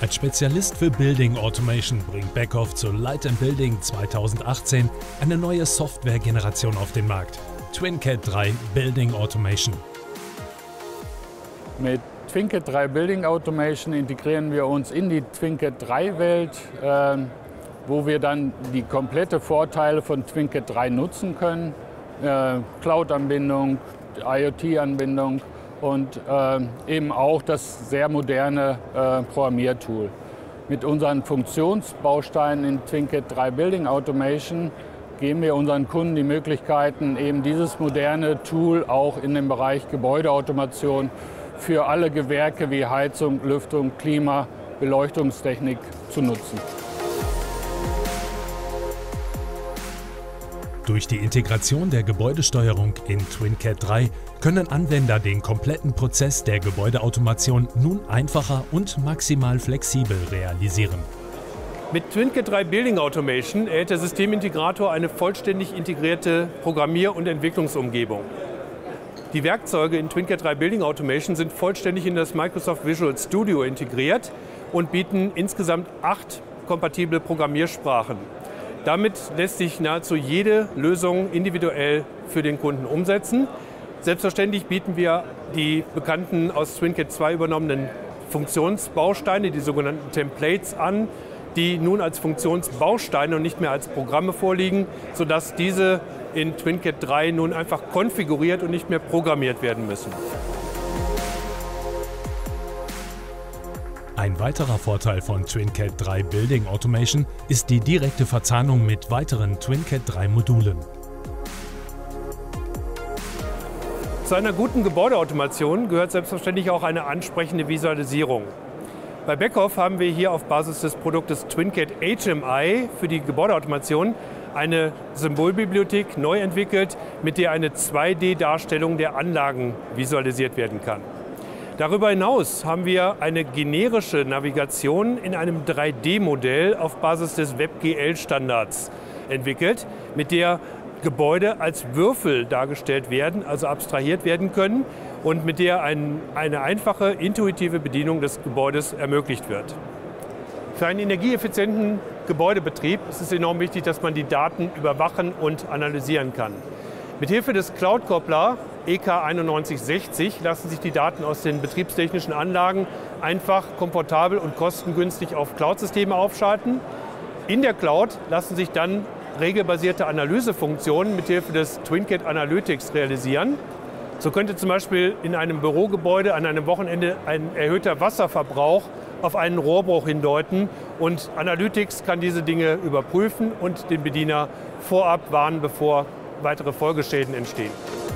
Als Spezialist für Building Automation bringt Beckhoff zu Light & Building 2018 eine neue Softwaregeneration auf den Markt. TwinCAD 3 Building Automation. Mit TwinCAD 3 Building Automation integrieren wir uns in die TwinCAD 3 Welt, wo wir dann die komplette Vorteile von TwinCAD 3 nutzen können. Cloud-Anbindung, IoT-Anbindung und eben auch das sehr moderne Programmiertool. Mit unseren Funktionsbausteinen in TwinCAD 3 Building Automation geben wir unseren Kunden die Möglichkeiten, eben dieses moderne Tool auch in dem Bereich Gebäudeautomation für alle Gewerke wie Heizung, Lüftung, Klima, Beleuchtungstechnik zu nutzen. Durch die Integration der Gebäudesteuerung in TwinCAD 3 können Anwender den kompletten Prozess der Gebäudeautomation nun einfacher und maximal flexibel realisieren. Mit TwinCAD 3 Building Automation erhält der Systemintegrator eine vollständig integrierte Programmier- und Entwicklungsumgebung. Die Werkzeuge in TwinCAD 3 Building Automation sind vollständig in das Microsoft Visual Studio integriert und bieten insgesamt 8 kompatible Programmiersprachen. Damit lässt sich nahezu jede Lösung individuell für den Kunden umsetzen. Selbstverständlich bieten wir die bekannten aus TwinCAD 2 übernommenen Funktionsbausteine, die sogenannten Templates, an, die nun als Funktionsbausteine und nicht mehr als Programme vorliegen, sodass diese in TwinCAD 3 nun einfach konfiguriert und nicht mehr programmiert werden müssen. Ein weiterer Vorteil von TwinCAD 3 Building Automation ist die direkte Verzahnung mit weiteren TwinCAD 3 Modulen. Zu einer guten Gebäudeautomation gehört selbstverständlich auch eine ansprechende Visualisierung. Bei Beckhoff haben wir hier auf Basis des Produktes TwinCAD HMI für die Gebäudeautomation eine Symbolbibliothek neu entwickelt, mit der eine 2D-Darstellung der Anlagen visualisiert werden kann. Darüber hinaus haben wir eine generische Navigation in einem 3D-Modell auf Basis des WebGL-Standards entwickelt, mit der Gebäude als Würfel dargestellt werden, also abstrahiert werden können und mit der eine einfache, intuitive Bedienung des Gebäudes ermöglicht wird. Für einen energieeffizienten Gebäudebetrieb ist es enorm wichtig, dass man die Daten überwachen und analysieren kann. Mithilfe des Cloud-Koppler EK9160 lassen sich die Daten aus den betriebstechnischen Anlagen einfach, komfortabel und kostengünstig auf Cloud-Systeme aufschalten. In der Cloud lassen sich dann regelbasierte Analysefunktionen mithilfe des TwinCAD Analytics realisieren. So könnte zum Beispiel in einem Bürogebäude an einem Wochenende ein erhöhter Wasserverbrauch auf einen Rohrbruch hindeuten und Analytics kann diese Dinge überprüfen und den Bediener vorab warnen, bevor weitere Folgeschäden entstehen.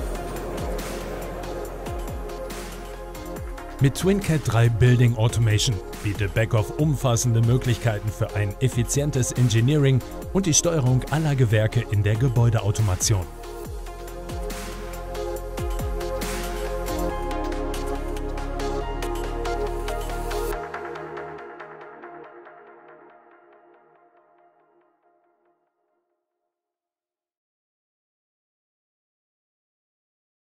Mit TwinCAD 3 Building Automation bietet Beckhoff umfassende Möglichkeiten für ein effizientes Engineering und die Steuerung aller Gewerke in der Gebäudeautomation.